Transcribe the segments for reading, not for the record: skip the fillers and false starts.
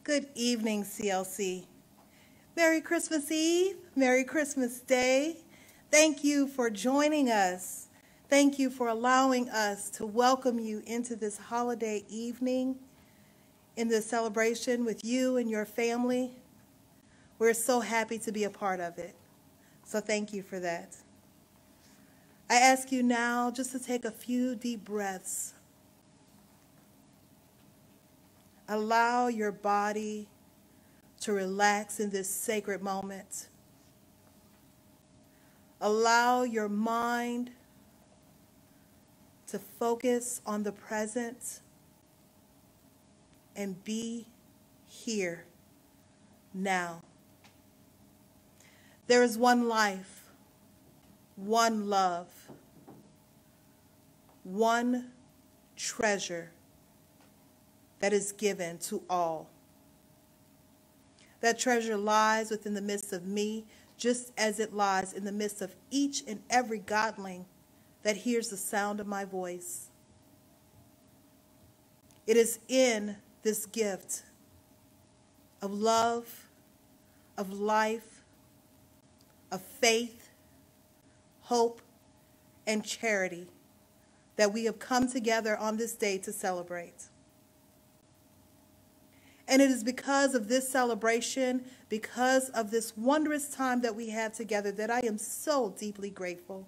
Good evening, CLC. Merry Christmas Eve, Merry Christmas Day. Thank you for joining us. Thank you for allowing us to welcome you into this holiday evening in this celebration with you and your family. We're so happy to be a part of it. So thank you for that. I ask you now just to take a few deep breaths. Allow your body to relax in this sacred moment. Allow your mind to focus on the present and be here now. There is one life, one love, one treasure that is given to all. That treasure lies within the midst of me, just as it lies in the midst of each and every godling that hears the sound of my voice. It is in this gift of love, of life, of faith, hope, and charity that we have come together on this day to celebrate. And it is because of this celebration, because of this wondrous time that we have together, that I am so deeply grateful.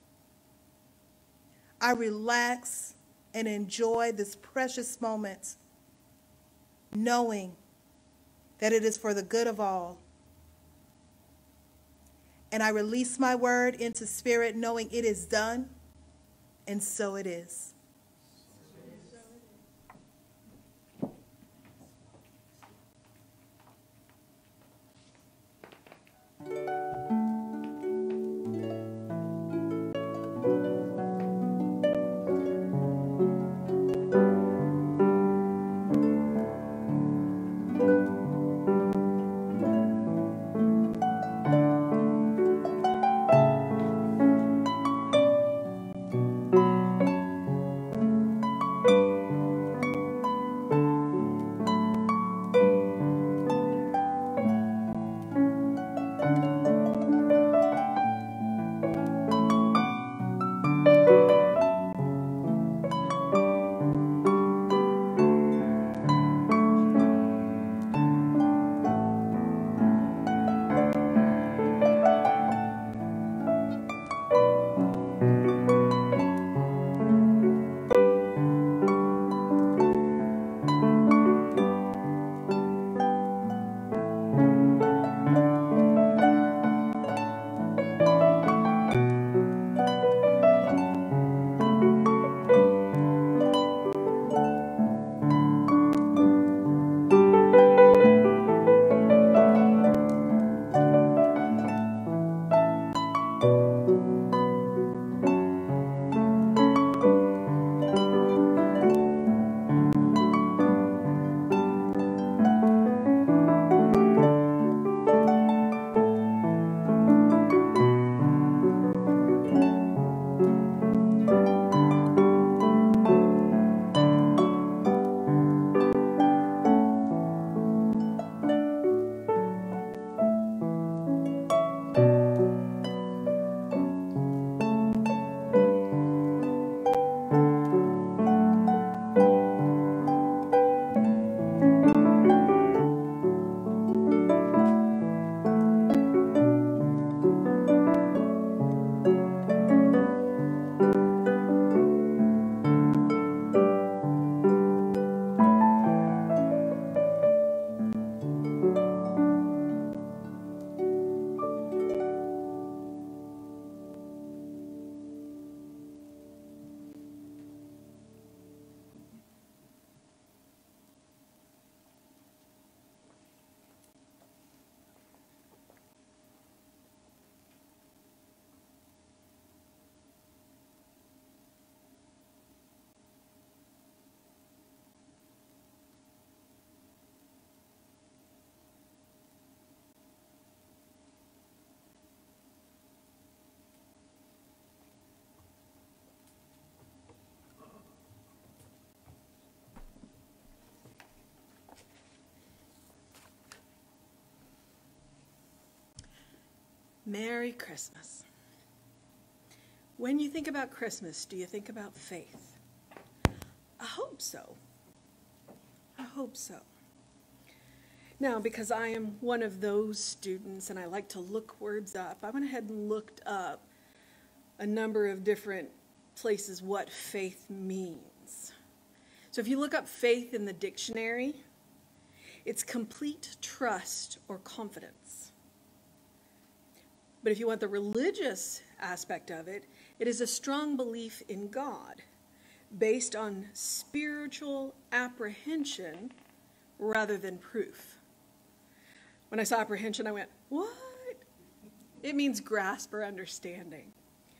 I relax and enjoy this precious moment, knowing that it is for the good of all. And I release my word into spirit, knowing it is done, and so it is. Merry Christmas. When you think about Christmas, do you think about faith? I hope so. I hope so. Now, because I am one of those students and I like to look words up, I went ahead and looked up a number of different places what faith means. So if you look up faith in the dictionary, it's complete trust or confidence. But if you want the religious aspect of it, it is a strong belief in God based on spiritual apprehension rather than proof. When I saw apprehension, I went, what? It means grasp or understanding.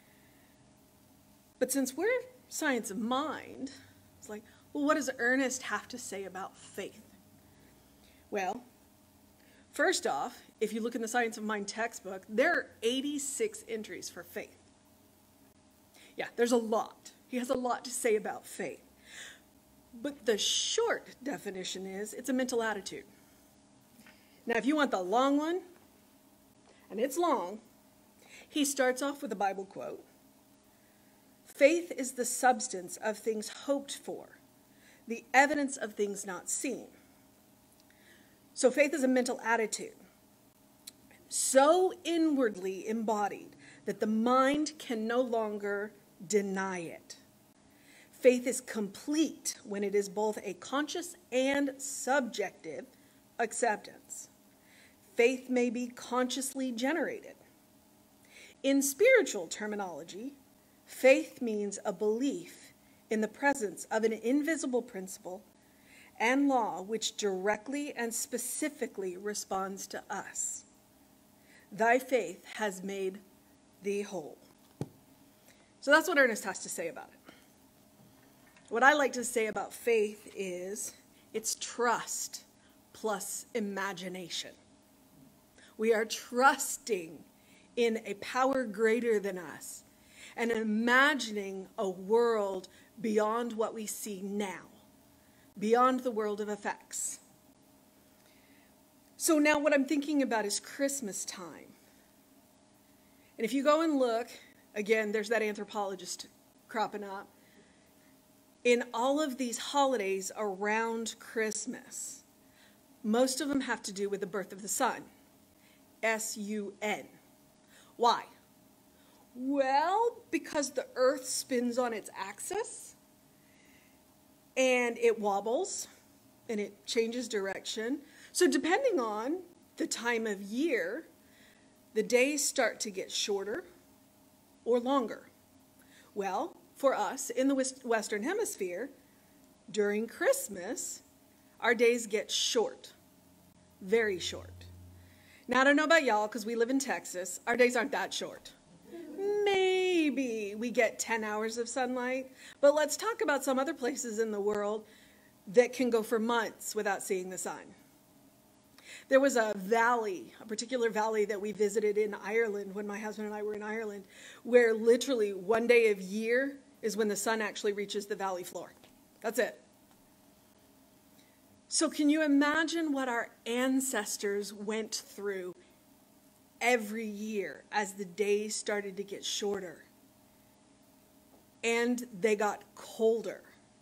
But since we're science of mind, it's like, well, what does Ernest have to say about faith? Well, first off, if you look in the Science of Mind textbook, there are 86 entries for faith. Yeah, there's a lot. He has a lot to say about faith. But the short definition is it's a mental attitude. Now, if you want the long one, and it's long, he starts off with a Bible quote. Faith is the substance of things hoped for, the evidence of things not seen. So faith is a mental attitude, so inwardly embodied that the mind can no longer deny it. Faith is complete when it is both a conscious and subjective acceptance. Faith may be consciously generated. In spiritual terminology, faith means a belief in the presence of an invisible principle and law which directly and specifically responds to us. Thy faith has made thee whole. So that's what Ernest has to say about it. What I like to say about faith is it's trust plus imagination. We are trusting in a power greater than us and imagining a world beyond what we see now, beyond the world of effects. So now what I'm thinking about is Christmas time. And if you go and look, again, there's that anthropologist cropping up. In all of these holidays around Christmas, most of them have to do with the birth of the sun. S-U-N. Why? Well, because the earth spins on its axis and it wobbles and it changes direction. So depending on the time of year, the days start to get shorter or longer. Well, for us in the Western Hemisphere, during Christmas, our days get short, very short. Now, I don't know about y'all, because we live in Texas, our days aren't that short. Maybe we get 10 hours of sunlight, but let's talk about some other places in the world that can go for months without seeing the sun. There was a valley, a particular valley that we visited in Ireland when my husband and I were in Ireland, where literally one day of year is when the sun actually reaches the valley floor. That's it. So can you imagine what our ancestors went through every year as the days started to get shorter and they got colder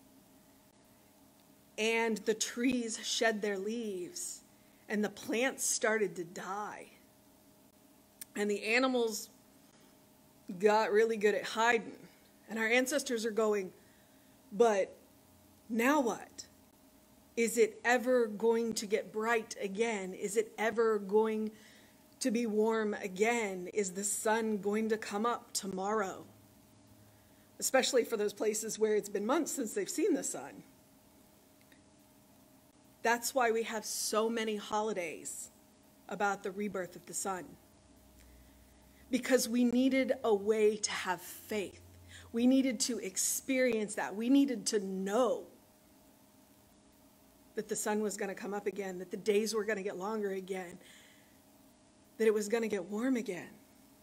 and the trees shed their leaves and the plants started to die and the animals got really good at hiding, and our ancestors are going, but now what? Is it ever going to get bright again? Is it ever going to be warm again? Is the sun going to come up tomorrow? Especially for those places where it's been months since they've seen the sun. That's why we have so many holidays about the rebirth of the sun. Because we needed a way to have faith. We needed to experience that. We needed to know that the sun was going to come up again, that the days were going to get longer again, that it was going to get warm again.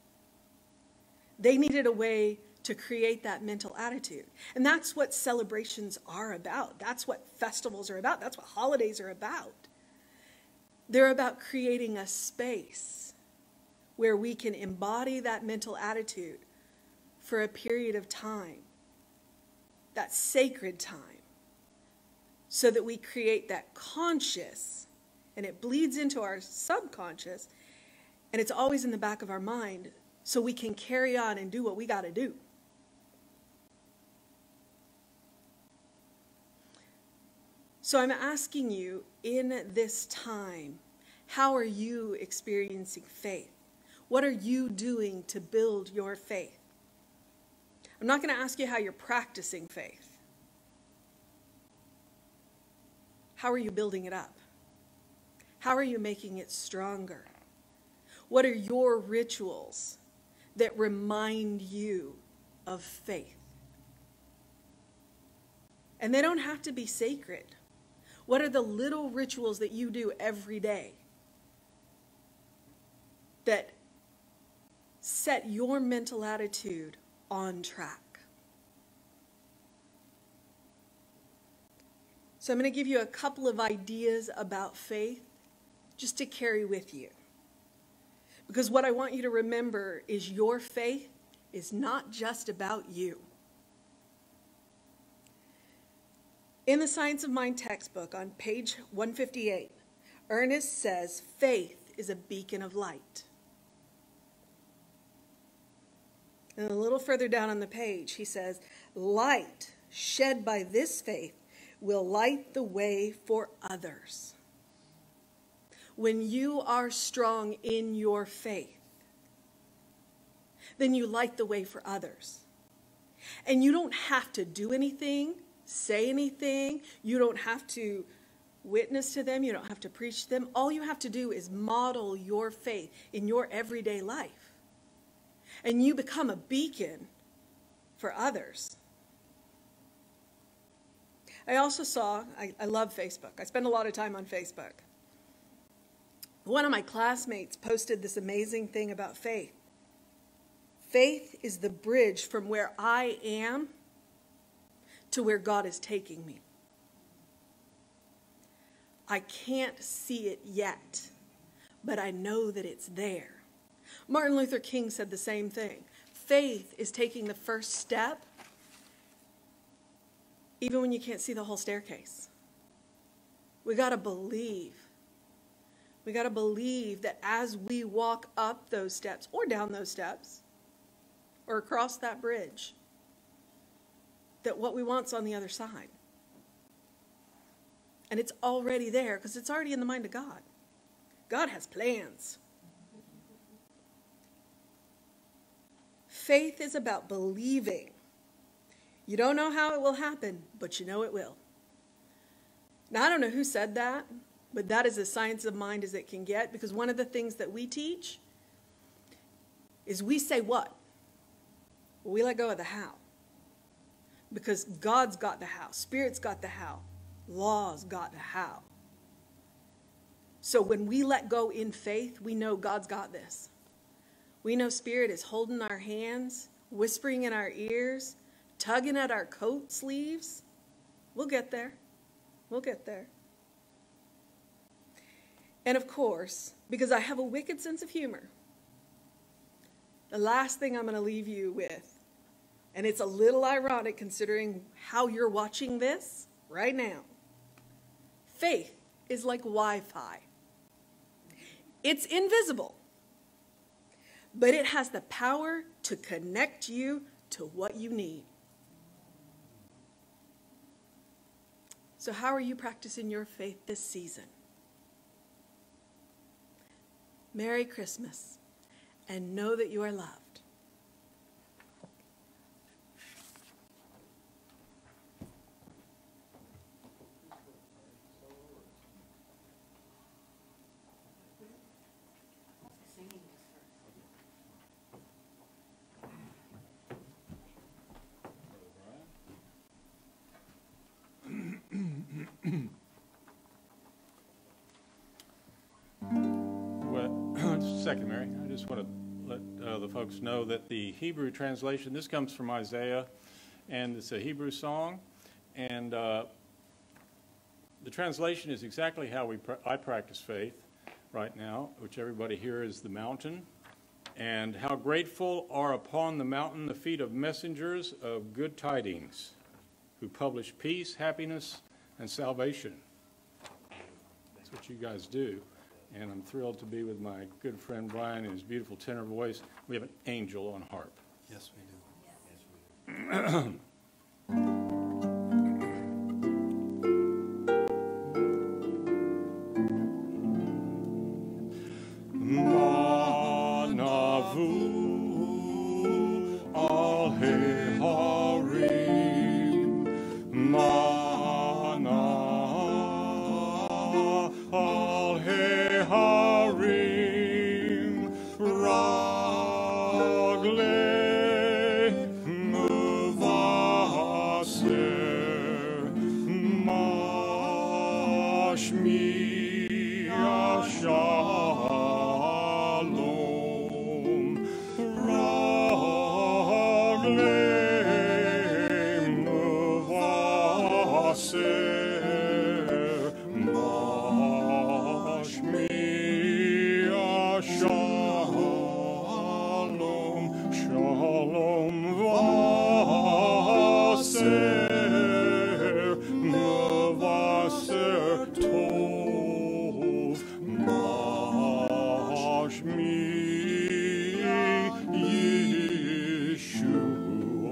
They needed a way to create that mental attitude. And that's what celebrations are about. That's what festivals are about. That's what holidays are about. They're about creating a space where we can embody that mental attitude for a period of time, that sacred time, so that we create that conscious, and it bleeds into our subconscious, and it's always in the back of our mind, so we can carry on and do what we got to do. So I'm asking you, in this time, how are you experiencing faith? What are you doing to build your faith? I'm not going to ask you how you're practicing faith. How are you building it up? How are you making it stronger? What are your rituals that remind you of faith? And they don't have to be sacred. What are the little rituals that you do every day that set your mental attitude on track? So I'm going to give you a couple of ideas about faith just to carry with you. Because what I want you to remember is your faith is not just about you. In the Science of Mind textbook on page 158, Ernest says faith is a beacon of light. And a little further down on the page, he says, light shed by this faith will light the way for others. When you are strong in your faith, then you light the way for others. And you don't have to do anything, say anything. You don't have to witness to them. You don't have to preach to them. All you have to do is model your faith in your everyday life. And you become a beacon for others. I also saw, I love Facebook. I spend a lot of time on Facebook. One of my classmates posted this amazing thing about faith. Faith is the bridge from where I am to where God is taking me. I can't see it yet, but I know that it's there. Martin Luther King said the same thing. Faith is taking the first step, even when you can't see the whole staircase. We got to believe. We got to believe that as we walk up those steps, or down those steps, or across that bridge, that what we want's on the other side. And it's already there, because it's already in the mind of God. God has plans. Faith is about believing. You don't know how it will happen, but you know it will. Now, I don't know who said that, but that is as science of mind as it can get, because one of the things that we teach is we say what? Well, we let go of the how. Because God's got the how. Spirit's got the how. Law's got the how. So when we let go in faith, we know God's got this. We know Spirit is holding our hands, whispering in our ears, tugging at our coat sleeves. We'll get there. We'll get there. And of course, because I have a wicked sense of humor, the last thing I'm going to leave you with, and it's a little ironic considering how you're watching this right now. Faith is like Wi-Fi. It's invisible, but it has the power to connect you to what you need. So how are you practicing your faith this season? Merry Christmas, and know that you are loved. Second, Mary, I just want to let the folks know that the Hebrew translation, this comes from Isaiah, and it's a Hebrew song, and the translation is exactly how I practice faith right now, which everybody here is the mountain, And how grateful are upon the mountain the feet of messengers of good tidings, who publish peace, happiness, and salvation. That's what you guys do. And I'm thrilled to be with my good friend Brian and his beautiful tenor voice. We have an angel on harp. Yes, we do. Yes, we do. Manavu al Harim, Mana al Harim, Ragle Muvaser, Mashmi Shalom, Ragle Muvaser, Mashmi Shalom, Shalom Vaser, Muvaser Tov, Mashmi Yeshua.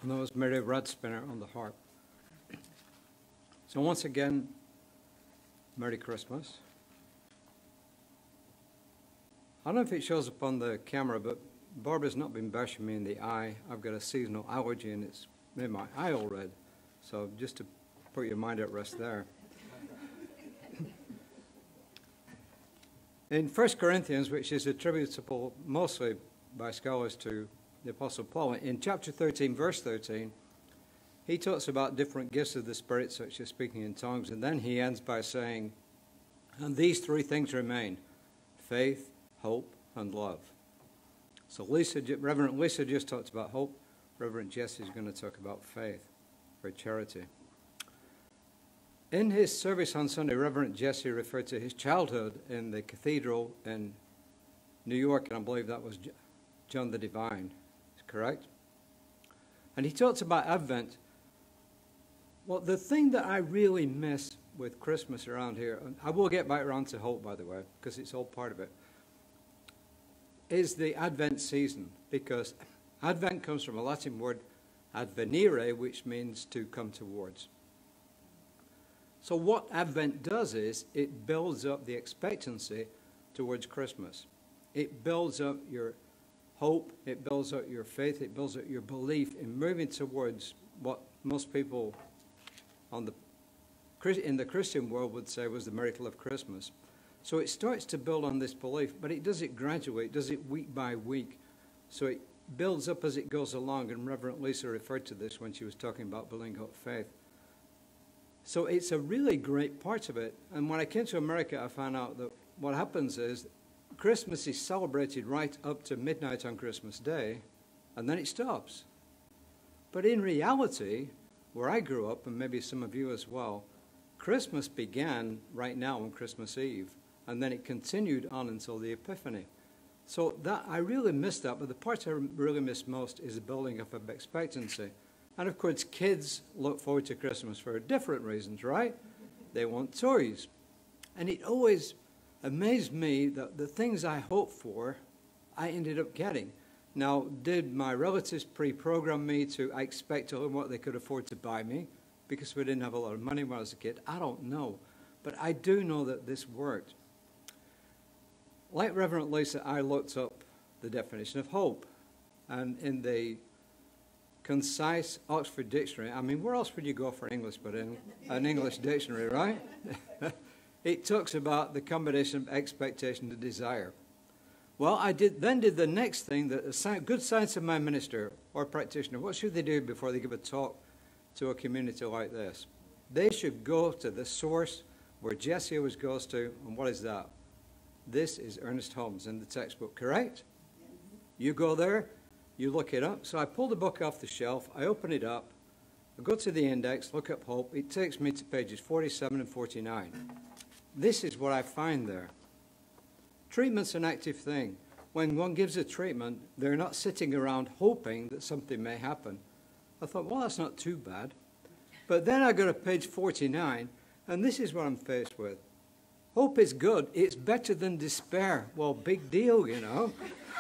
And that was Mary Radspinner on the harp. So once again, Merry Christmas. I don't know if it shows up on the camera, but Barbara's not been bashing me in the eye. I've got a seasonal allergy and it's made my eye all red. So just to put your mind at rest there. In 1 Corinthians, which is attributable mostly by scholars to the Apostle Paul, in chapter 13, verse 13, he talks about different gifts of the Spirit, such as speaking in tongues, and then he ends by saying, and these three things remain, faith, hope, and love. So Reverend Lisa just talked about hope. Reverend Jesse is going to talk about faith or charity. In his service on Sunday, Reverend Jesse referred to his childhood in the cathedral in New York, and I believe that was John the Divine. Correct? And he talks about Advent. Well, the thing that I really miss with Christmas around here, and I will get back around to hope, by the way, because it's all part of it, is the Advent season. Because Advent comes from a Latin word, advenire, which means to come towards. So what Advent does is it builds up the expectancy towards Christmas. It builds up your hope, it builds up your faith, it builds up your belief in moving towards what most people in the Christian world would say was the miracle of Christmas. So it starts to build on this belief, but it does it gradually, it does it week by week. So it builds up as it goes along, and Reverend Lisa referred to this when she was talking about building up faith. So it's a really great part of it. And when I came to America, I found out that what happens is Christmas is celebrated right up to midnight on Christmas Day, and then it stops. But in reality, where I grew up, and maybe some of you as well, Christmas began right now on Christmas Eve, and then it continued on until the Epiphany. So that I really missed that, but the part I really miss most is the building up of expectancy. And of course, kids look forward to Christmas for different reasons, right? They want toys. And it always amazed me that the things I hoped for, I ended up getting. Now, did my relatives pre-program me to expect to learn what they could afford to buy me because we didn't have a lot of money when I was a kid? I don't know. But I do know that this worked. Like Reverend Lisa, I looked up the definition of hope. And in the concise Oxford Dictionary, I mean, where else would you go for English but in an English dictionary, right? It talks about the combination of expectation and desire. Well, I did the next thing that a good science of mind minister or practitioner, what should they do before they give a talk to a community like this? They should go to the source where Jesse always goes to, and what is that? This is Ernest Holmes in the textbook, correct? You go there, you look it up. So I pull the book off the shelf, I open it up, I go to the index, look up hope. It takes me to pages 47 and 49. This is what I find there. Treatment's an active thing. When one gives a treatment, they're not sitting around hoping that something may happen. I thought, well, that's not too bad. But then I go to page 49, and this is what I'm faced with. Hope is good. It's better than despair. Well, big deal, you know.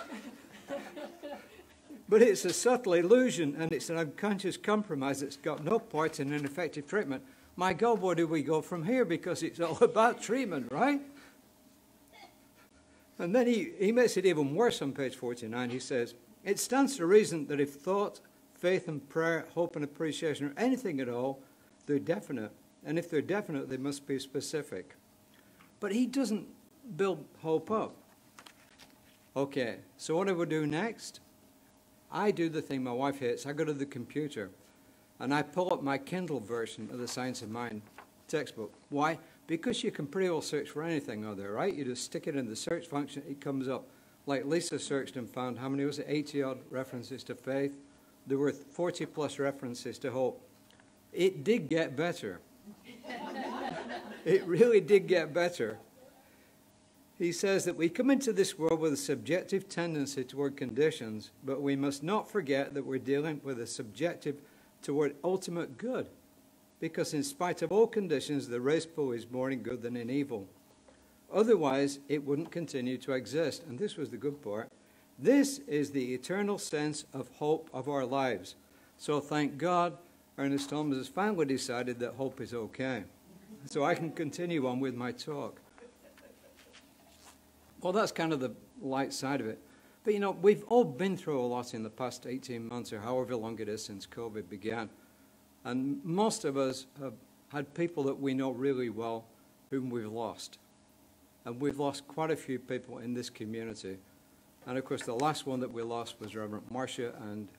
But it's a subtle illusion, and it's an unconscious compromise that's got no part in an effective treatment. My God, where do we go from here? Because it's all about treatment, right? And then he makes it even worse on page 49. He says, it stands to reason that if thought, faith and prayer, hope and appreciation are anything at all, they're definite. And if they're definite, they must be specific. But he doesn't build hope up. Okay, so what do we do next? I do the thing my wife hates. I go to the computer and I pull up my Kindle version of the Science of Mind textbook. Why? Because you can pretty well search for anything out there, right? You just stick it in the search function, it comes up. Like Lisa searched and found, how many was it, 80-odd references to faith? There were 40-plus references to hope. It did get better. It really did get better. He says that we come into this world with a subjective tendency toward conditions, but we must not forget that we're dealing with a subjective toward ultimate good. Because in spite of all conditions, the race pool is more in good than in evil. Otherwise, it wouldn't continue to exist. And this was the good part. This is the eternal sense of hope of our lives. So thank God, Ernest Holmes has finally decided that hope is okay. So I can continue on with my talk. Well, that's kind of the light side of it. But, you know, we've all been through a lot in the past 18 months or however long it is since COVID began. And most of us have had people that we know really well whom we've lost. And we've lost quite a few people in this community. And, of course, the last one that we lost was Reverend Marcia. And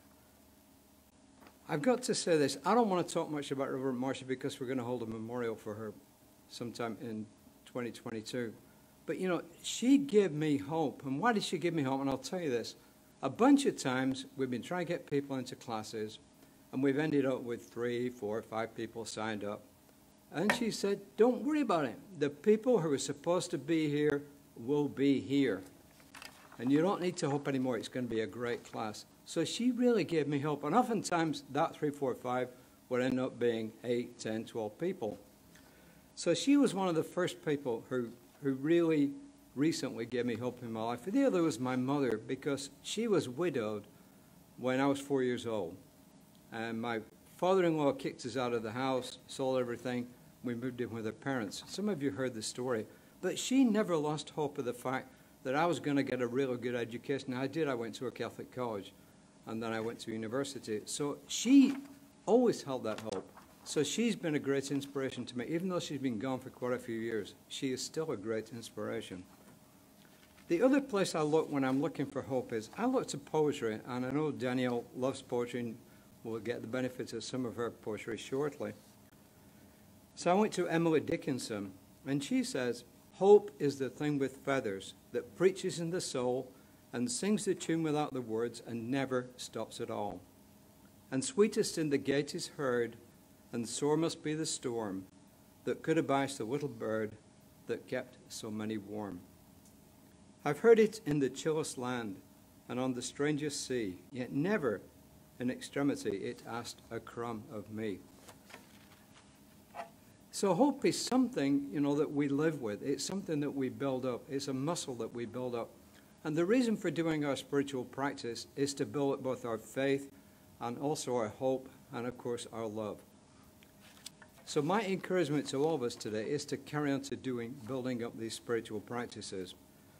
I've got to say this. I don't want to talk much about Reverend Marcia because we're going to hold a memorial for her sometime in 2022. But, you know, she gave me hope. And why did she give me hope? And I'll tell you this. A bunch of times we've been trying to get people into classes, and we've ended up with 3, 4, 5 people signed up. And she said, don't worry about it. The people who are supposed to be here will be here. And you don't need to hope anymore. It's going to be a great class. So she really gave me hope. And oftentimes that 3, 4, 5 would end up being 8, 10, 12 people. So she was one of the first people who really recently gave me hope in my life. The other was my mother, because she was widowed when I was 4 years old. And my father-in-law kicked us out of the house, sold everything. We moved in with her parents. Some of you heard the story. But she never lost hope of the fact that I was going to get a really good education. I did. I went to a Catholic college, and then I went to university. So she always held that hope. So she's been a great inspiration to me. Even though she's been gone for quite a few years, she is still a great inspiration. The other place I look when I'm looking for hope is I look to poetry, and I know Danielle loves poetry, and we'll get the benefits of some of her poetry shortly. So I went to Emily Dickinson, and she says, hope is the thing with feathers that preaches in the soul and sings the tune without the words and never stops at all. And sweetest in the gate is heard, and sore must be the storm that could abase the little bird that kept so many warm. I've heard it in the chillest land and on the strangest sea, yet never in extremity it asked a crumb of me. So hope is something, you know, that we live with. It's something that we build up. It's a muscle that we build up. And the reason for doing our spiritual practice is to build up both our faith and also our hope and, of course, our love. So my encouragement to all of us today is to carry on to building up these spiritual practices.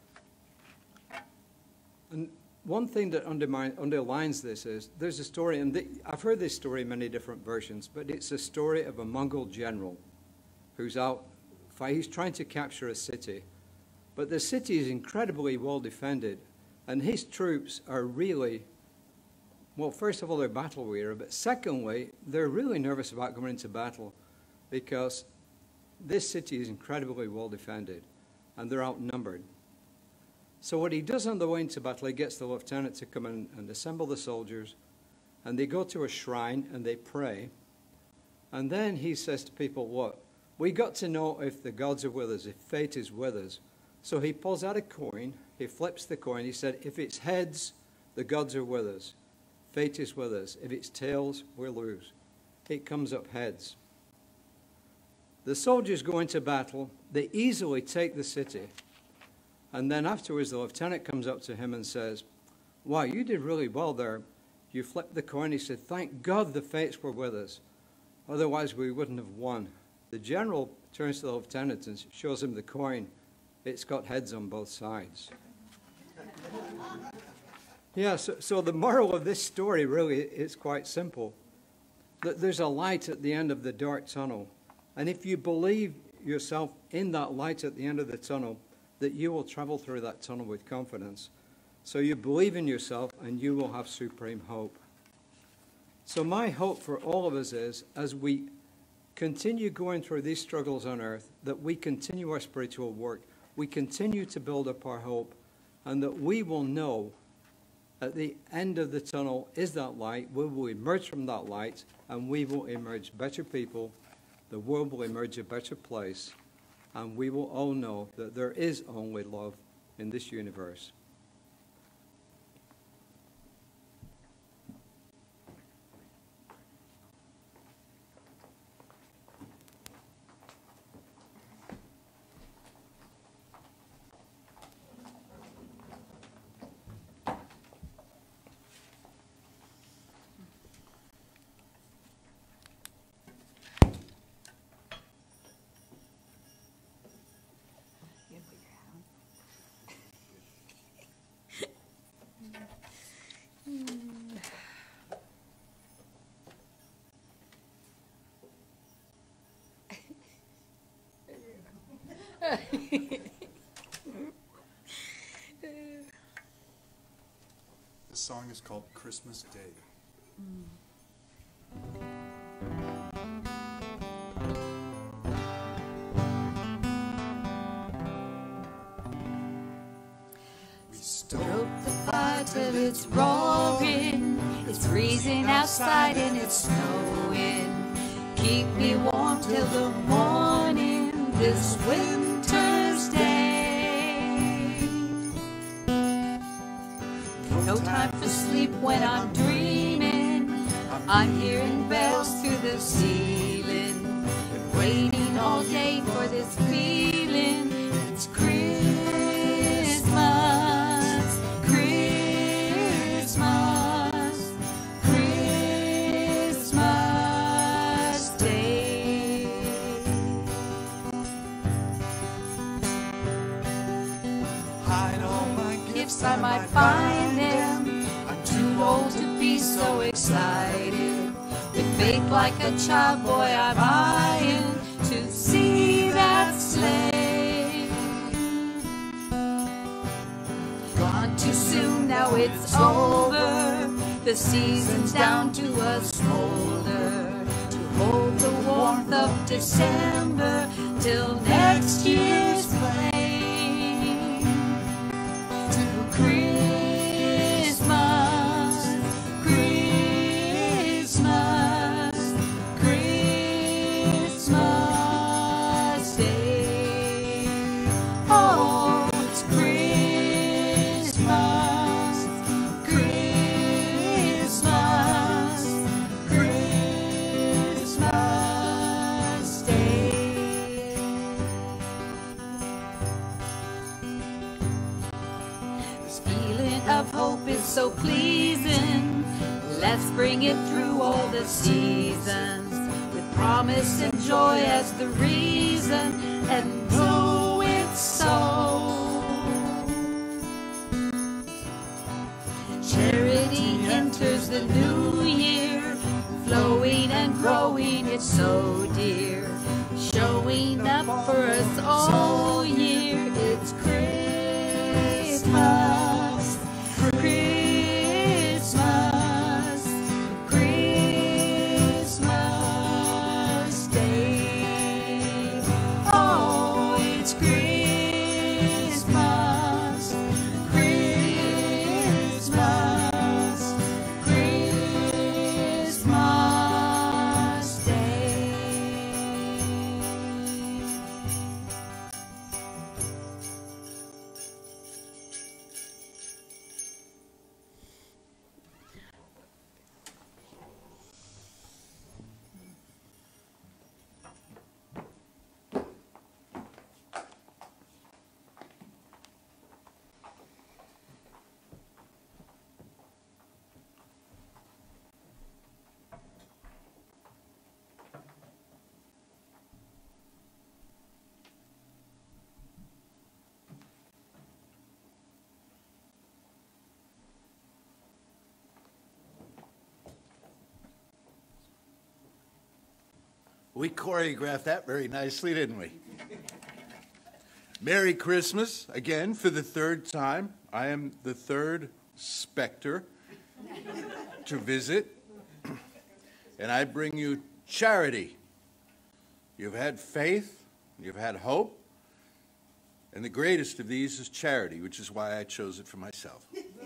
And one thing that underlines this is there's a story, and I've heard this story in many different versions, but it's a story of a Mongol general who's out, he's trying to capture a city. But the city is incredibly well defended, and his troops are really, well, first of all, they're battle weary, but secondly, they're really nervous about going into battle because this city is incredibly well defended, and they're outnumbered. So what he does on the way into battle, he gets the lieutenant to come in and assemble the soldiers, and they go to a shrine and they pray. And then he says to people, what? We got to know if the gods are with us, if fate is with us. So he pulls out a coin, he flips the coin, he said, if it's heads, the gods are with us. Fate is with us. If it's tails, we'll lose. It comes up heads. The soldiers go into battle, they easily take the city. And then afterwards, the lieutenant comes up to him and says, wow, you did really well there. You flipped the coin. He said, thank God the fates were with us. Otherwise, we wouldn't have won. The general turns to the lieutenant and shows him the coin. It's got heads on both sides. Yeah, so the moral of this story really is quite simple. There's a light at the end of the dark tunnel. And if you believe yourself in that light at the end of the tunnel, that you will travel through that tunnel with confidence. So you believe in yourself and you will have supreme hope. So my hope for all of us is, as we continue going through these struggles on earth, that we continue our spiritual work, we continue to build up our hope, and that we will know at the end of the tunnel is that light. We will emerge from that light, and we will emerge better people. The world will emerge a better place. And we will all know that there is only love in this universe. This song is called Christmas Day. We Stoke the fire till it's roaring. It's freezing outside and it's snowing. Keep me warm till the morning this winter's day. No time for sleep when I'm dreaming. I'm hearing bells through the ceiling. Been waiting all day for this feeling. It's Christmas, Christmas, Christmas Day. hide all my Gifts I might find them. I'm too old to be so excited. With faith like a child boy, I'm eyeing to see that sleigh. Gone too soon, now it's over. The season's down to a smolder. To hold the warmth of December till next year's flame. To Christmas, Christmas, Christmas Day. Oh, it's Christmas, Christmas, Christmas Day. This feeling of hope is so pleasing. Let's bring it through all the seasons with promise and joy as the reason, and so it's so. Charity enters the new year, flowing and growing, it's so dear, showing up for us all year. It's Christmas, Christmas, Christmas Day. Oh, it's Christmas, Christmas, Christmas Day. We choreographed that very nicely, didn't we? Merry Christmas, again, for the third time. I am the third specter to visit, and I bring you charity. You've had faith, you've had hope, and the greatest of these is charity, which is why I chose it for myself.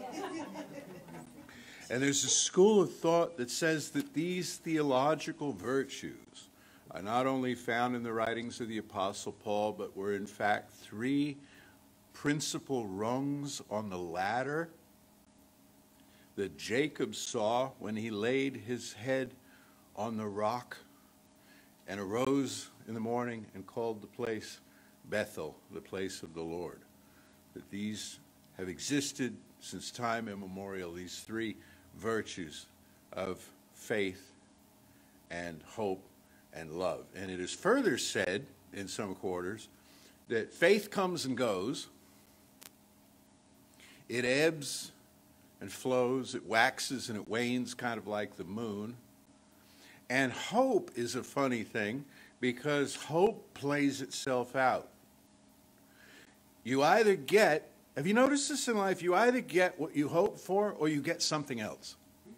And there's a school of thought that says that these theological virtues are not only found in the writings of the Apostle Paul, but were in fact three principal rungs on the ladder that Jacob saw when he laid his head on the rock and arose in the morning and called the place Bethel, the place of the Lord. That these have existed since time immemorial, these three virtues of faith and hope and love. And it is further said in some quarters that faith comes and goes, it ebbs and flows, it waxes and it wanes, kind of like the moon. And hope is a funny thing because hope plays itself out. You either get Have you noticed this in life? You either get what you hope for or you get something else.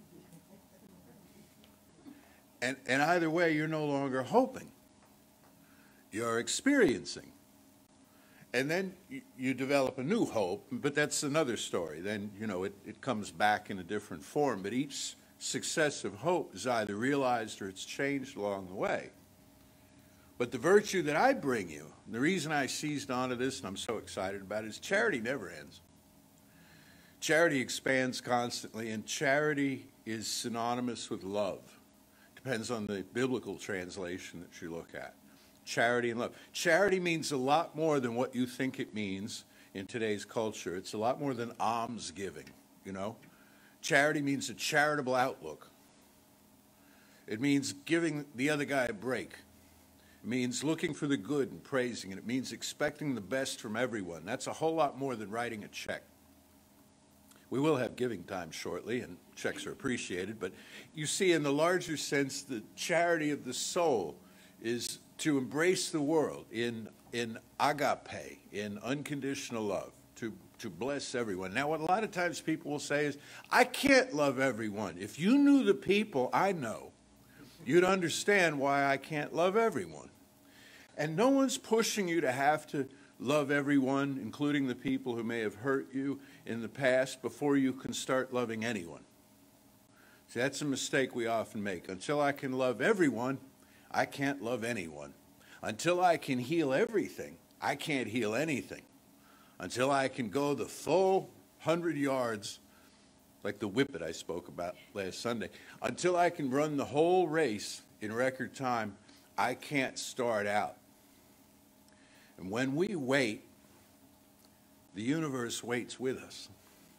And either way, you're no longer hoping. You're experiencing. And then you develop a new hope, but that's another story. Then, you know, it comes back in a different form. But each successive hope is either realized or it's changed along the way. But the virtue that I bring you, and the reason I seized onto this and I'm so excited about it, is charity never ends. Charity expands constantly, and charity is synonymous with love. Depends on the biblical translation that you look at. Charity and love. Charity means a lot more than what you think it means in today's culture. It's a lot more than almsgiving, you know. Charity means a charitable outlook. It means giving the other guy a break. It means looking for the good and praising it. It means expecting the best from everyone. That's a whole lot more than writing a check. We will have giving time shortly, and checks are appreciated. But you see, in the larger sense, the charity of the soul is to embrace the world in agape, in unconditional love, to bless everyone. Now, what a lot of times people will say is, I can't love everyone. If you knew the people I know, you'd understand why I can't love everyone. And no one's pushing you to have to love everyone, including the people who may have hurt you in the past, before you can start loving anyone. See, that's a mistake we often make. Until I can love everyone, I can't love anyone. Until I can heal everything, I can't heal anything. Until I can go the full 100 yards, like the whippet I spoke about last Sunday, until I can run the whole race in record time, I can't start out. And when we wait, the universe waits with us.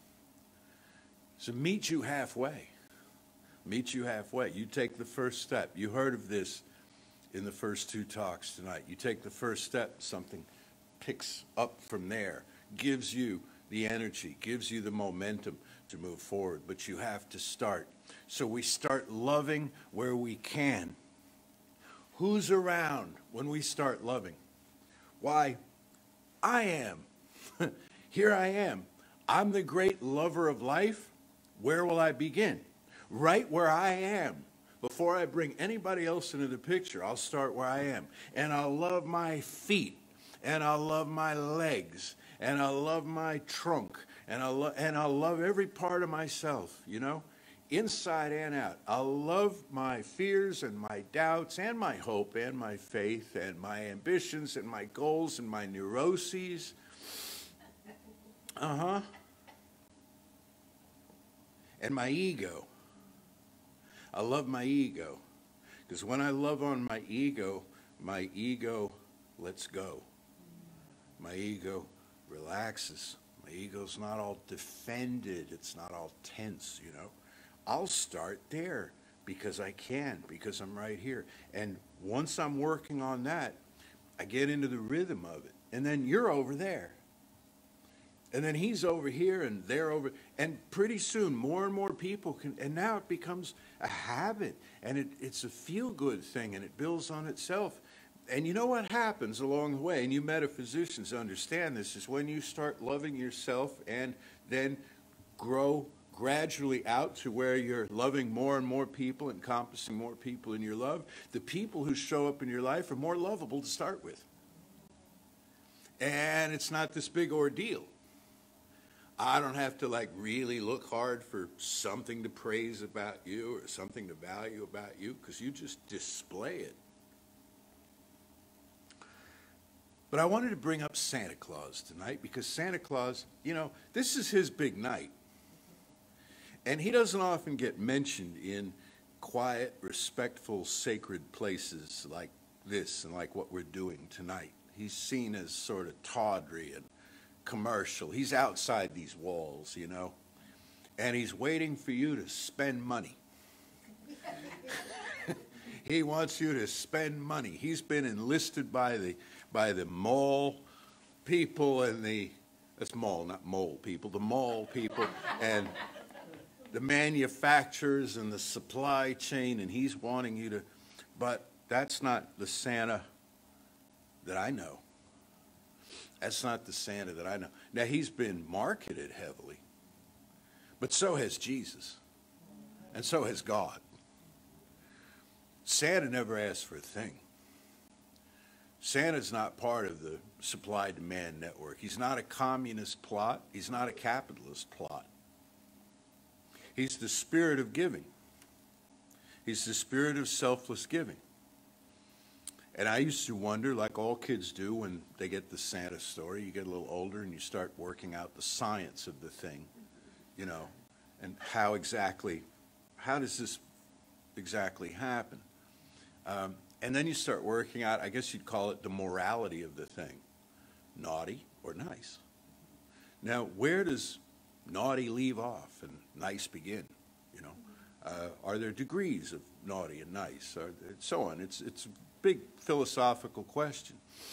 So meet you halfway. Meet you halfway. You take the first step. You heard of this in the first two talks tonight. You take the first step, something picks up from there, gives you the energy, gives you the momentum to move forward. But you have to start. So we start loving where we can. Who's around when we start loving? Why, I am. Here I am. I'm the great lover of life. Where will I begin? Right where I am. Before I bring anybody else into the picture, I'll start where I am. And I'll love my feet, and I'll love my legs, and I'll love my trunk, and I'll love every part of myself, you know, inside and out. I'll love my fears and my doubts and my hope and my faith and my ambitions and my goals and my neuroses. And my ego. I love my ego. Because when I love on my ego lets go. My ego relaxes. My ego's not all defended. It's not all tense, you know. I'll start there because I can, because I'm right here. And once I'm working on that, I get into the rhythm of it. And then you're over there. And then he's over here and they're over. And pretty soon, more and more people can. And now it becomes a habit. And it's a feel-good thing. And it builds on itself. And you know what happens along the way, and you metaphysicians understand this, is when you start loving yourself and then grow gradually out to where you're loving more and more people, encompassing more people in your love, the people who show up in your life are more lovable to start with. And it's not this big ordeal. I don't have to like really look hard for something to praise about you or something to value about you, because you just display it. But I wanted to bring up Santa Claus tonight because Santa Claus, you know, this is his big night. And he doesn't often get mentioned in quiet, respectful, sacred places like this and like what we're doing tonight. He's seen as sort of tawdry and commercial. He's outside these walls, you know, and he's waiting for you to spend money. He wants you to spend money. He's been enlisted by the mall people and that's mall, not mole people, the mall people and the manufacturers and the supply chain, and he's wanting you to, but that's not the Santa that I know. That's not the Santa that I know. Now, he's been marketed heavily, but so has Jesus, and so has God. Santa never asked for a thing. Santa's not part of the supply-demand network. He's not a communist plot. He's not a capitalist plot. He's the spirit of giving. He's the spirit of selfless giving. And I used to wonder, like all kids do when they get the Santa story, you get a little older and you start working out the science of the thing, you know, and how does this exactly happen? And then you start working out, I guess you'd call it the morality of the thing, naughty or nice. Now, where does naughty leave off and nice begin, you know? Are there degrees of naughty and nice, and so on? It's a big philosophical question.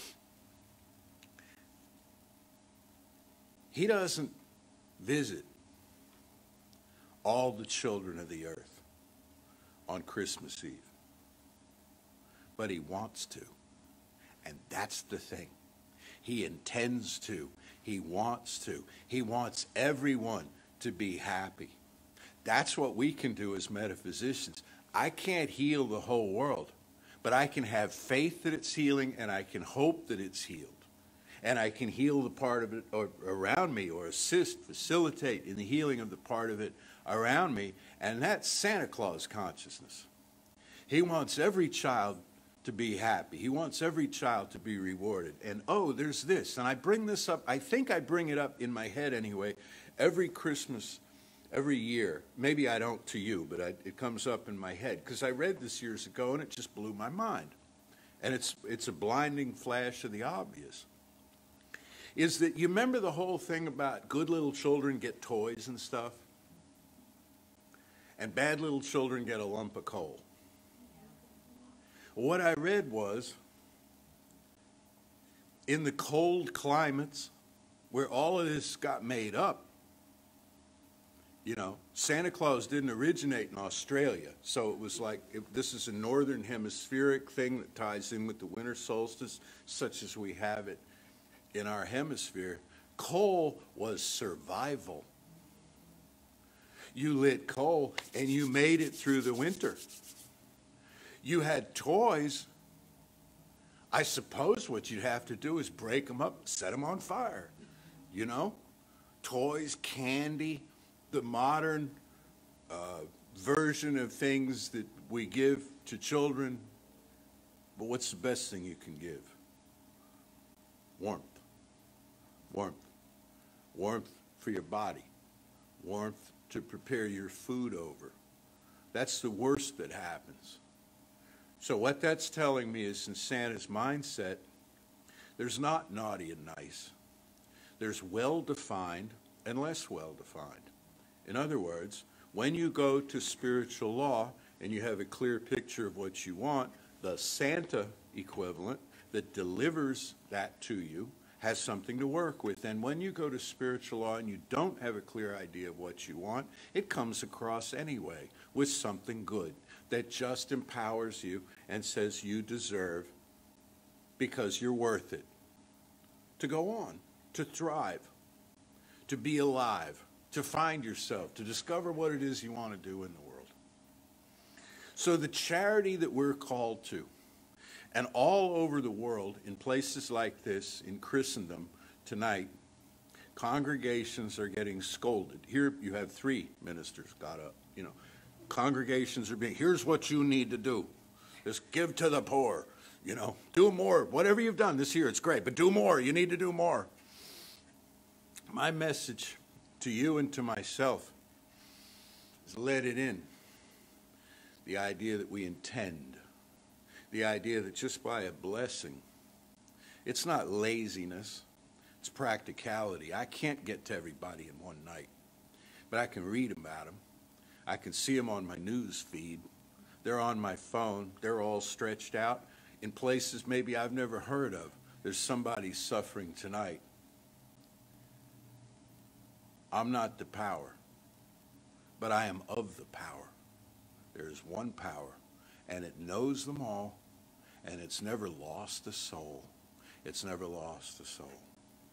He doesn't visit all the children of the earth on Christmas Eve, but he wants to, and that's the thing. He intends to. He wants to. He wants everyone to be happy. That's what we can do as metaphysicians. I can't heal the whole world, but I can have faith that it's healing, and I can hope that it's healed. And I can heal the part of it around me, or assist, facilitate in the healing of the part of it around me, and that's Santa Claus consciousness. He wants every child to be happy. He wants every child to be rewarded. And oh, there's this, and I bring this up, I think I bring it up in my head anyway, every Christmas, every year. Maybe I don't to you, but it comes up in my head, because I read this years ago and it just blew my mind. And it's a blinding flash of the obvious. Is that you remember the whole thing about good little children get toys and stuff? And bad little children get a lump of coal. What I read was, in the cold climates where all of this got made up, you know, Santa Claus didn't originate in Australia, so it was like, this is a northern hemispheric thing that ties in with the winter solstice, such as we have it in our hemisphere. Coal was survival. You lit coal and you made it through the winter. You had toys. I suppose what you'd have to do is break them up, set them on fire, you know? Toys, candy, the modern version of things that we give to children. But what's the best thing you can give? Warmth. Warmth. Warmth for your body. Warmth to prepare your food over. That's the worst that happens. So what that's telling me is, in Santa's mindset, there's not naughty and nice. There's well-defined and less well-defined. In other words, when you go to spiritual law and you have a clear picture of what you want, the Santa equivalent that delivers that to you has something to work with. And when you go to spiritual law and you don't have a clear idea of what you want, it comes across anyway with something good that just empowers you and says you deserve, because you're worth it, to go on, to thrive, to be alive, to find yourself, to discover what it is you want to do in the world. So the charity that we're called to, and all over the world, in places like this, in Christendom tonight, congregations are getting scolded. Here you have 3 ministers got up, you know. Congregations are being, here's what you need to do. Just give to the poor, you know. Do more. Whatever you've done this year, it's great, but do more. You need to do more. My message to you and to myself is let it in. The idea that we intend. The idea that just by a blessing, it's not laziness, it's practicality. I can't get to everybody in one night, but I can read about them. I can see them on my news feed. They're on my phone. They're all stretched out in places maybe I've never heard of. There's somebody suffering tonight. I'm not the power, but I am of the power. There is one power, and it knows them all, and it's never lost a soul. It's never lost a soul.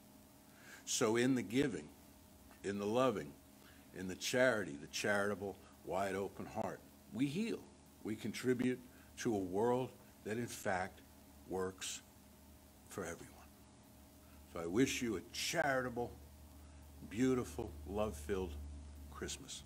So in the giving, in the loving, in the charity, the charitable, wide open heart, we heal. We contribute to a world that in fact works for everyone. So I wish you a charitable, beautiful, love-filled Christmas.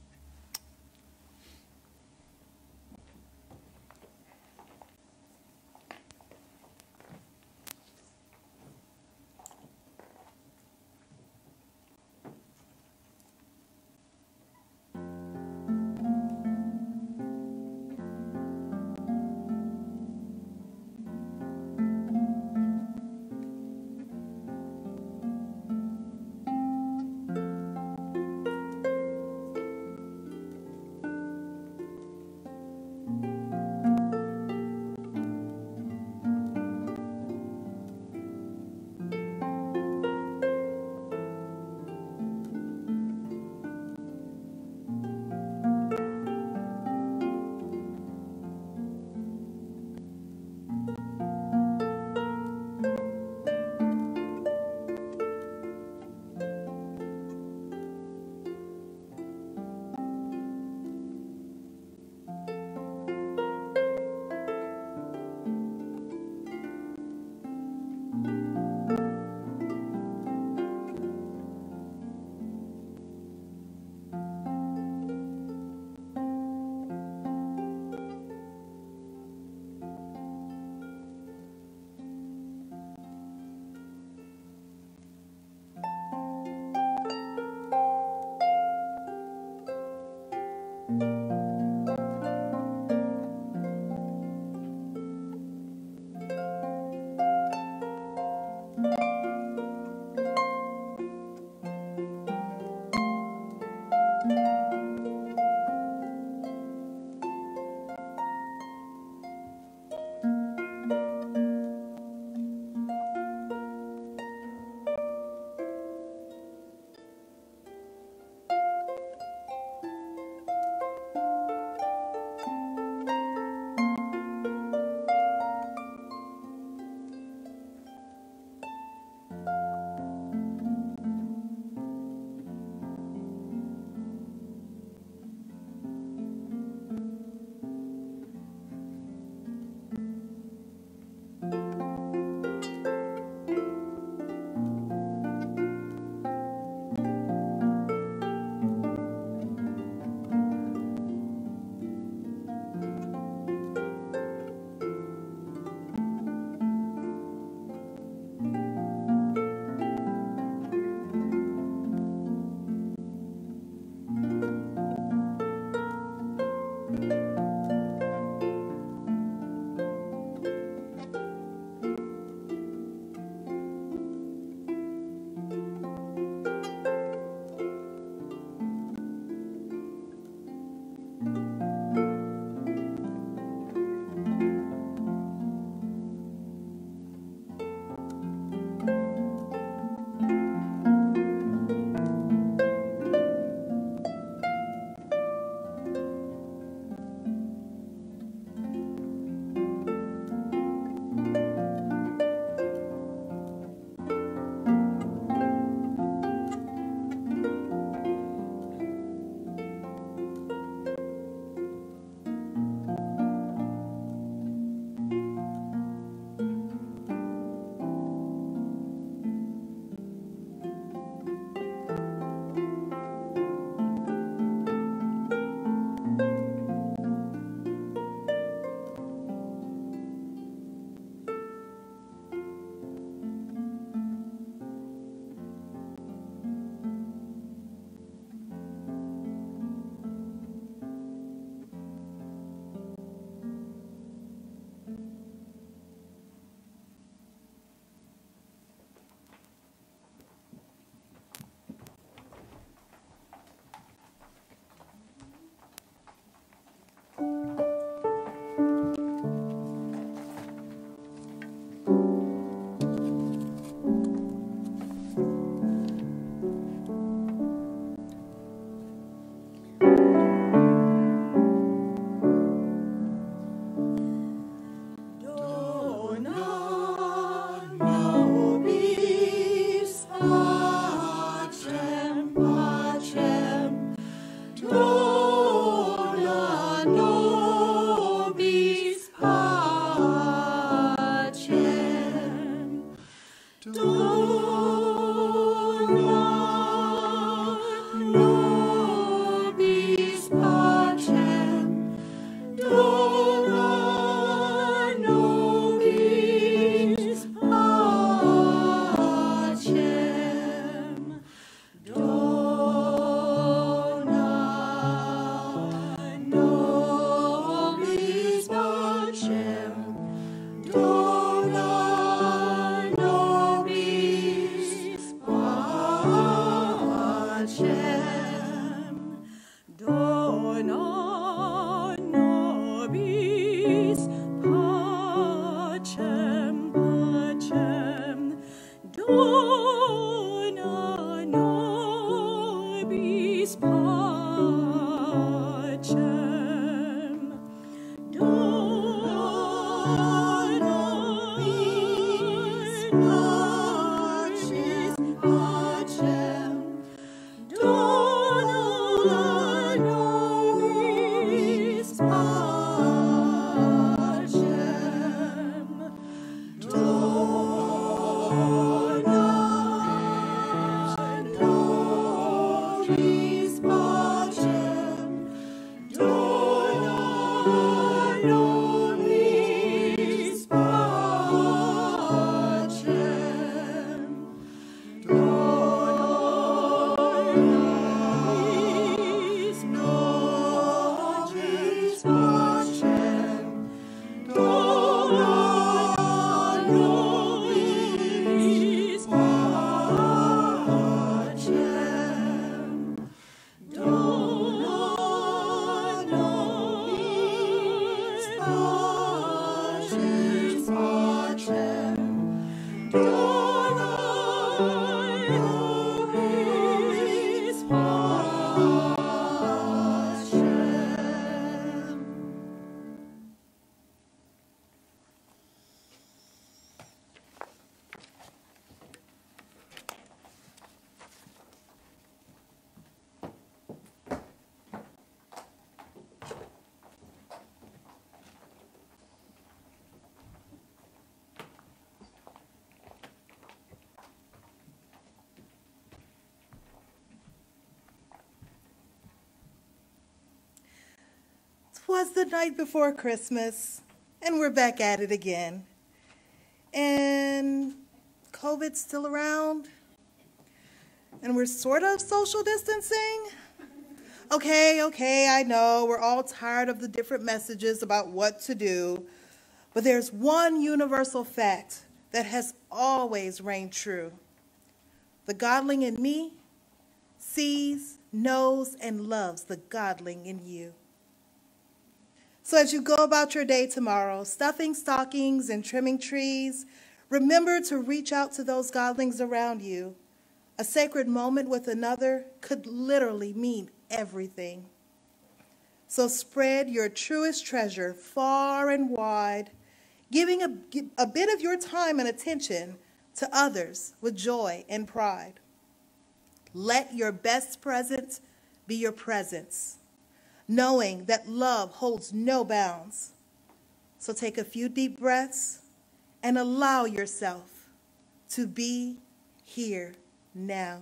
'Twas the night before Christmas, and we're back at it again. And COVID's still around, and we're sort of social distancing. Okay, I know we're all tired of the different messages about what to do, but there's one universal fact that has always reigned true. The godling in me sees, knows, and loves the godling in you. So as you go about your day tomorrow, stuffing stockings and trimming trees, remember to reach out to those godlings around you. A sacred moment with another could literally mean everything. So spread your truest treasure far and wide, giving a bit of your time and attention to others with joy and pride. Let your best present be your presence, knowing that love holds no bounds. So take a few deep breaths and allow yourself to be here now.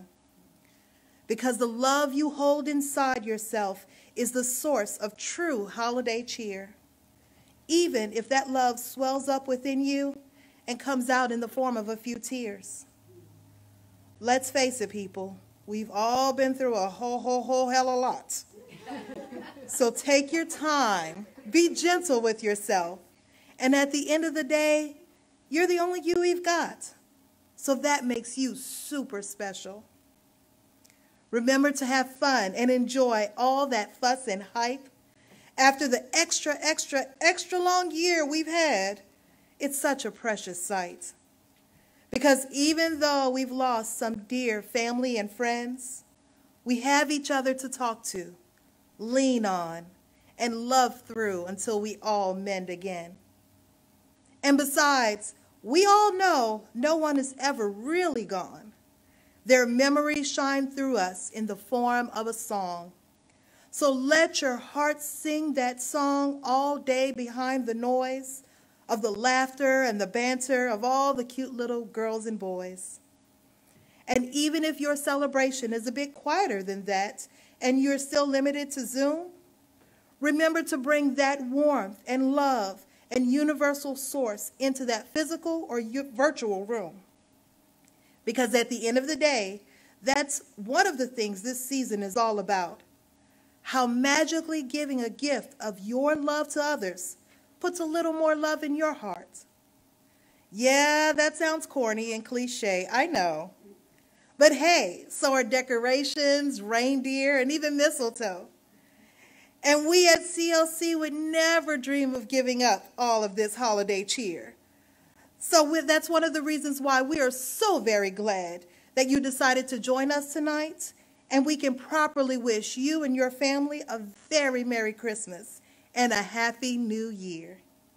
Because the love you hold inside yourself is the source of true holiday cheer, even if that love swells up within you and comes out in the form of a few tears. Let's face it, people, we've all been through a whole hell of a lot. So take your time, be gentle with yourself, and at the end of the day, you're the only you we've got. So that makes you super special. Remember to have fun and enjoy all that fuss and hype. After the extra long year we've had, it's such a precious sight. Because even though we've lost some dear family and friends, we have each other to talk to, lean on, and love through until we all mend again. And besides, we all know no one is ever really gone. Their memories shine through us in the form of a song. So let your heart sing that song all day behind the noise of the laughter and the banter of all the cute little girls and boys. And even if your celebration is a bit quieter than that and you're still limited to Zoom, remember to bring that warmth and love and universal source into that physical or virtual room. Because at the end of the day, that's one of the things this season is all about. How magically giving a gift of your love to others puts a little more love in your heart. Yeah, that sounds corny and cliche, I know. But hey, so are decorations, reindeer, and even mistletoe. And we at CLC would never dream of giving up all of this holiday cheer. So that's one of the reasons why we are so very glad that you decided to join us tonight, and we can properly wish you and your family a very Merry Christmas and a Happy New Year.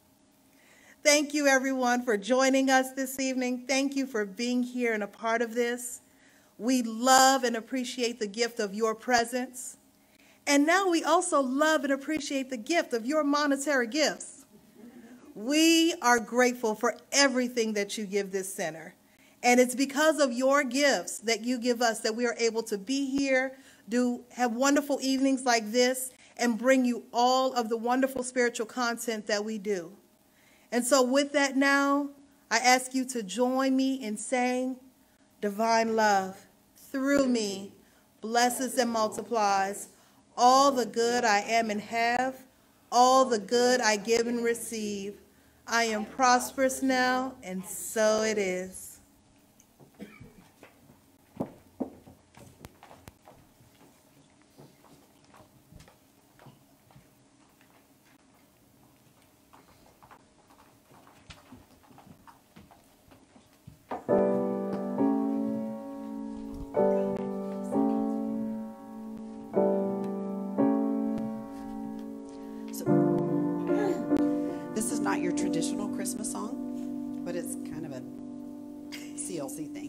Thank you, everyone, for joining us this evening. Thank you for being here and a part of this. We love and appreciate the gift of your presence. And now we also love and appreciate the gift of your monetary gifts. We are grateful for everything that you give this center. And it's because of your gifts that you give us that we are able to be here, have wonderful evenings like this, and bring you all of the wonderful spiritual content that we do. And so with that now, I ask you to join me in saying, divine love, through me, blesses and multiplies all the good I am and have, all the good I give and receive. I am prosperous now, and so it is. This is not your traditional Christmas song, but it's kind of a CLC thing.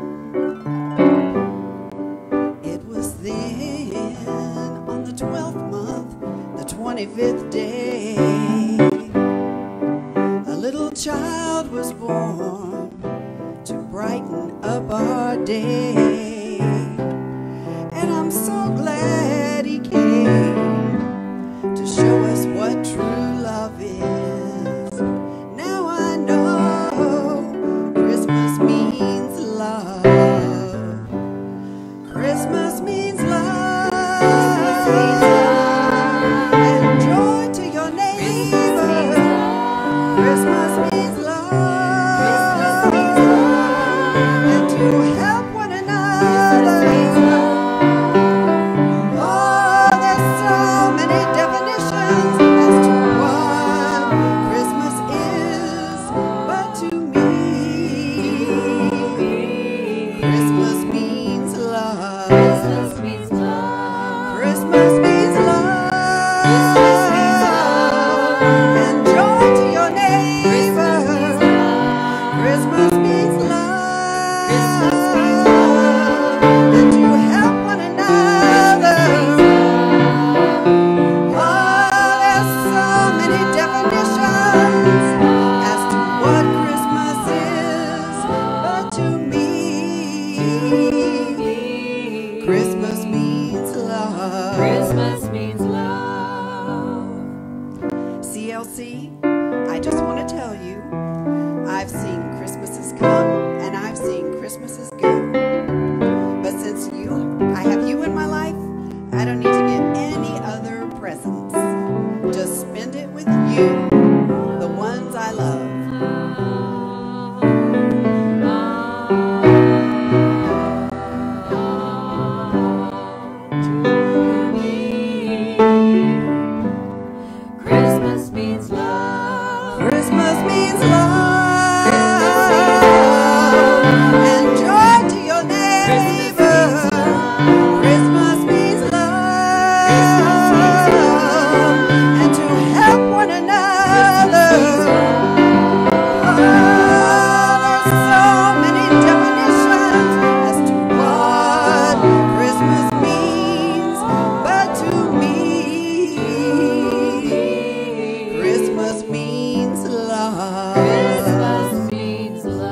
It was then on the 12th month 25th day, a little child was born to brighten up our day. And I'm so glad he came to show us what true love is. Now I know Christmas means love. Christmas means love. And joy to your neighbor. Christmas means love. And to help one another. Oh, there's so many definitions as to what Christmas is, but to me, Christmas means love. Christmas means love. Christmas means love. And joy to your neighbor. Christmas means love. And to help one another. Oh, there's so many definitions as to what Christmas is, but to me, Christmas means love. Christmas means love. CLC, I just want to tell you, I've seen Christmases come and I've seen Christmases go. But since I have you in my life, I don't need to get any other presents. Just spend it with you, the ones I love. Christmas means love. Christmas means love. And joy to your neighbor. Christmas means love. And to help one another. Oh, there's so many definitions as to what Christmas means, but to me, Christmas means love. Christmas means love.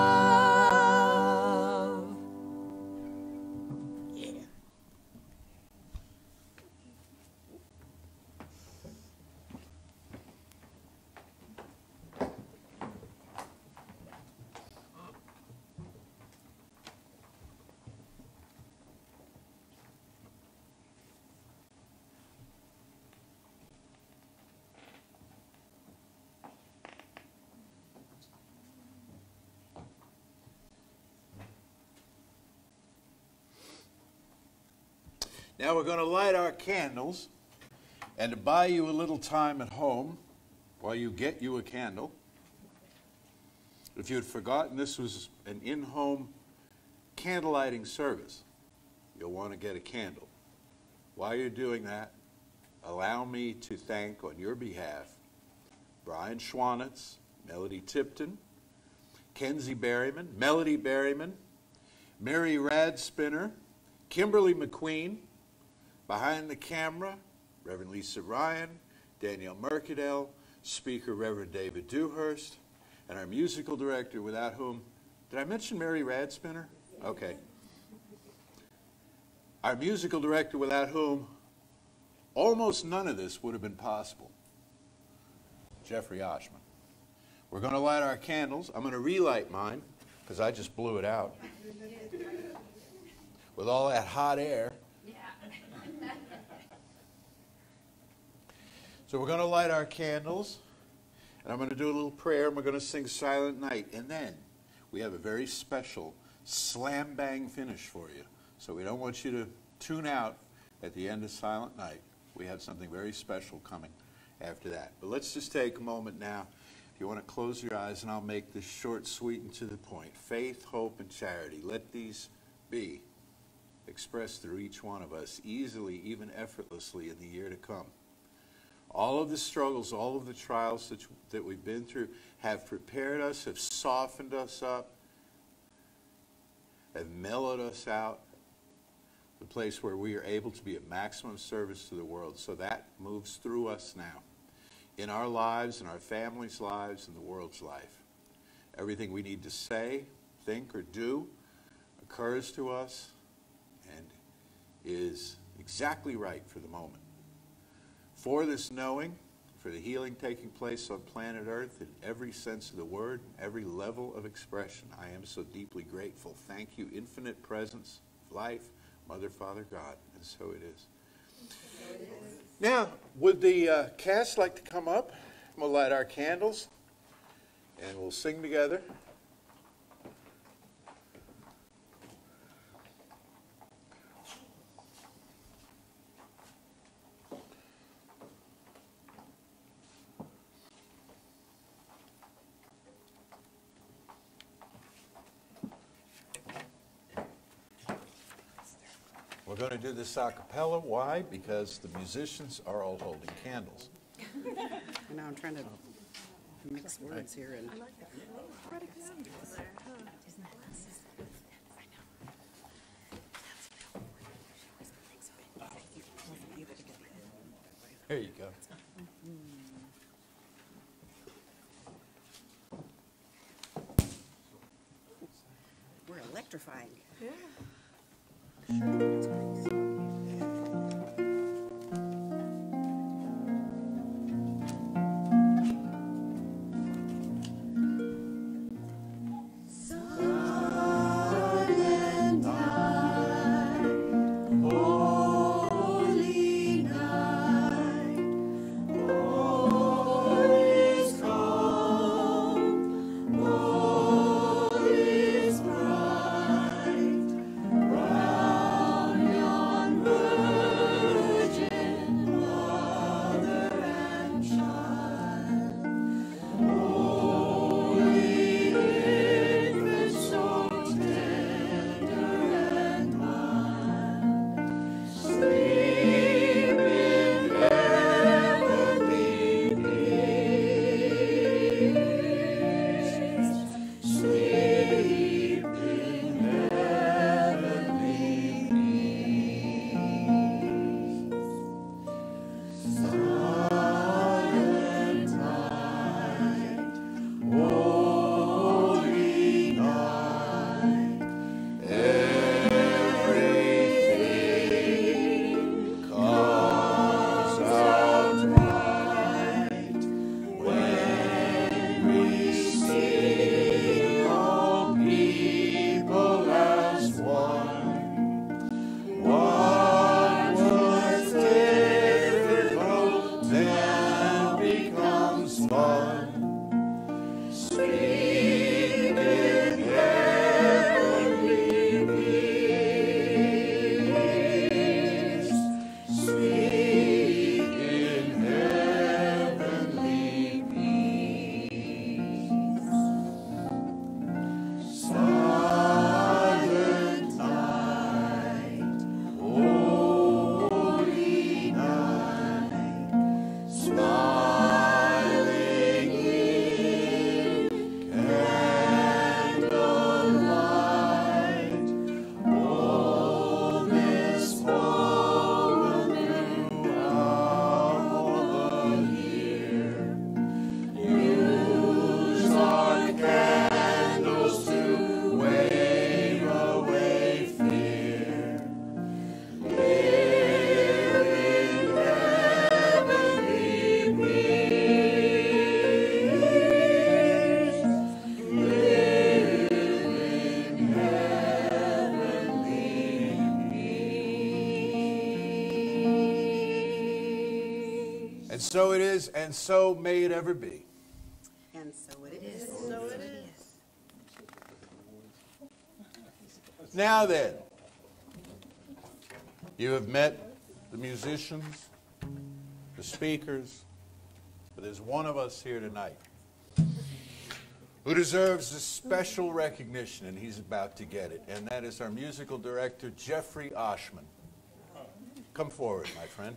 Now we're going to light our candles, and to buy you a little time at home while you get you a candle, if you had forgotten this was an in-home candle lighting service, you'll want to get a candle. While you're doing that, allow me to thank on your behalf Brian Schwanitz, Melody Tipton, Kenzie Berryman, Melody Berryman, Mary Radspinner, Kimberly McQueen, behind the camera, Reverend Lisa Ryan, Danielle Mercadale, Speaker Reverend David Dewhurst, and our musical director, without whom, did I mention Mary Radspinner? Okay. Our musical director, without whom almost none of this would have been possible, Jeffrey Oshman. We're going to light our candles. I'm going to relight mine, because I just blew it out. With all that hot air. So we're going to light our candles, and I'm going to do a little prayer, and we're going to sing Silent Night. And then we have a very special slam-bang finish for you. So we don't want you to tune out at the end of Silent Night. We have something very special coming after that. But let's just take a moment now. If you want to close your eyes, and I'll make this short, sweet, and to the point. Faith, hope, and charity. Let these be expressed through each one of us easily, even effortlessly in the year to come. All of the struggles, all of the trials that we've been through have prepared us, have softened us up, have mellowed us out the place where we are able to be at maximum service to the world. So that moves through us now, in our lives, in our families' lives, in the world's life. Everything we need to say, think, or do occurs to us and is exactly right for the moment. For this knowing, for the healing taking place on planet Earth in every sense of the word, every level of expression, I am so deeply grateful. Thank you, infinite presence, life, Mother, Father, God, and so it is. Now, would the cast like to come up? We'll light our candles, and we'll sing together. We're going to do this a cappella. Why? Because the musicians are all holding candles. I know, I'm trying to mix words here and. There you go. We're electrifying. Yeah. And so it is, and so may it ever be. And so it is. So it is. Now then, you have met the musicians, the speakers, but there's one of us here tonight who deserves a special recognition, and he's about to get it, and that is our musical director, Jeffrey Oshman. Come forward, my friend.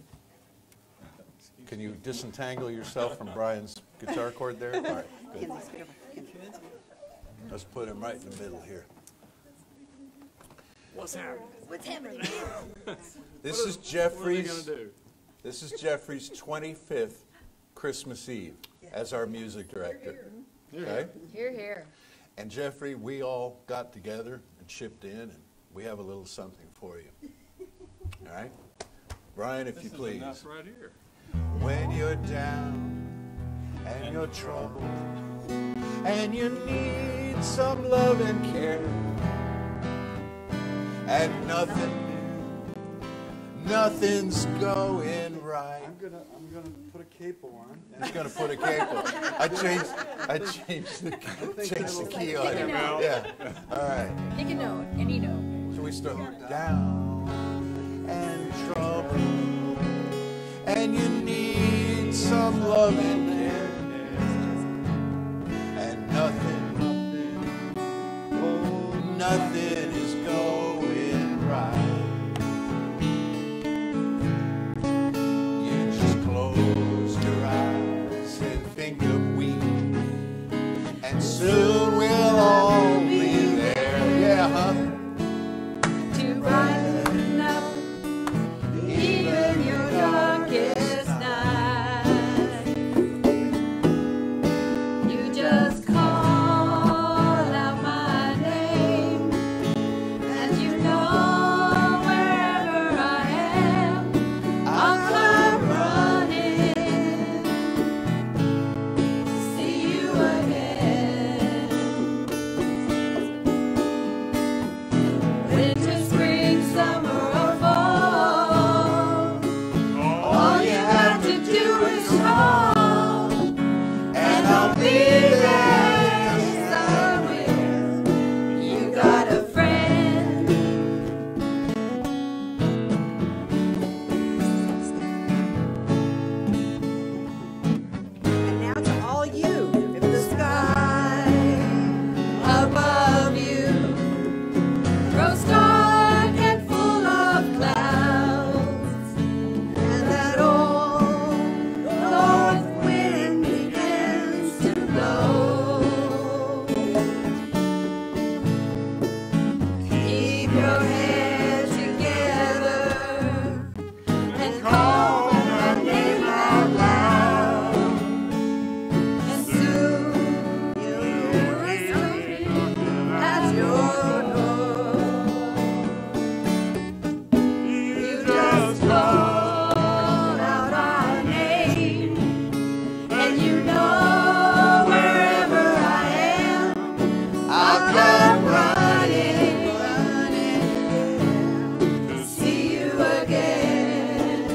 Can you disentangle yourself from Brian's guitar cord there? All right, good. Kenzie, scoot over. Kenzie. Let's put him right in the middle here. What's happening? What's happening? This is What are they Jeffrey's. gonna do? This is Jeffrey's 25th Christmas Eve as our music director. Okay? Here, here. And Jeffrey, we all got together and chipped in, and we have a little something for you. All right? Brian, if you This is please. enough right here. When you're down and you're troubled and you need some love and care and nothing's going right. I'm gonna put a capo on. He's gonna put a capo. I changed the key on him. Yeah. All right. Pick a note, any note. So we start down and trouble, and you need some love and care, and nothing is going right. You just close your eyes and think of we, and soon we'll all be there. Yeah, huh? To brighten up even your darkest night. You just call out my name, and you know wherever I am, I'll come running to see you again. Winter, spring, summer, or fall, all you have to do is call, and I'll be there. Yes, I will. You got a friend. And now to all you in the sky Above you grows dark and full of clouds, and that old north wind begins to blow. Keep your head together and call my name out loud, and soon you'll hear us knocking at your door. You just call out our name, and you know wherever I am, I'll come running to see you again.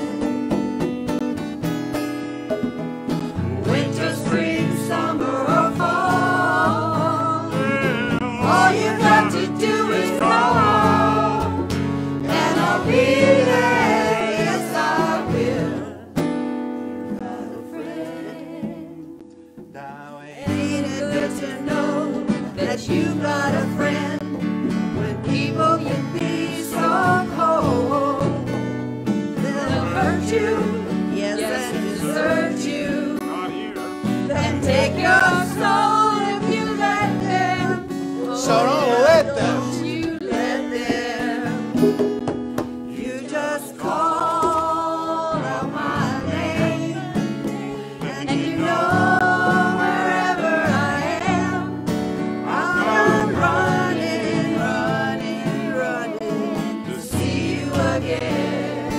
Winter, spring, summer, or fall, all you got to do is call, and I'll be there. Yes, I will. You got a friend. Ain't it good to know that you got a friend when people can be so cold? They'll hurt you, yes, and desert you, Not here. and take your soul if you let them. So don't let them. Don't you let them. You just call out my name, and you know wherever I am, I'll come running, running, running to see you again.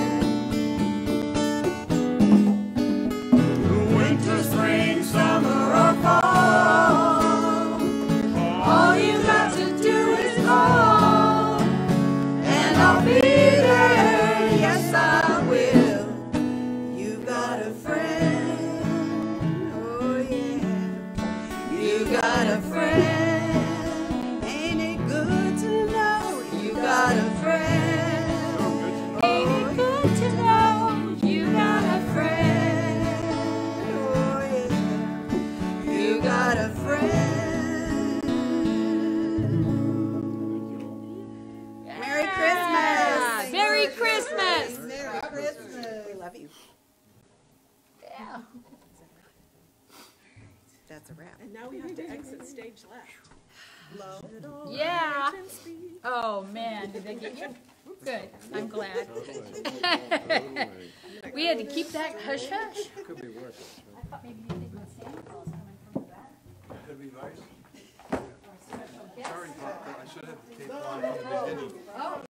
Winter, spring, summer, or fall, all you got to do is call, and I'll be there. Yes, I will. You got a friend. Oh, yeah. You got a friend. Ain't it good to know you got a friend? Ain't it good to know you got a friend? Oh, yeah. You got a friend. Merry Christmas. Merry Christmas. Merry Christmas. We love you. Yeah. That's a wrap. And now we have to exit stage left. Yeah. Oh, man, did they get you? Good, I'm glad. We had to keep that hush hush. Could be worse. I thought maybe you didn't want Santa Claus coming from the back. Could be nice. Sorry, Papa, I should have the tape on from the beginning.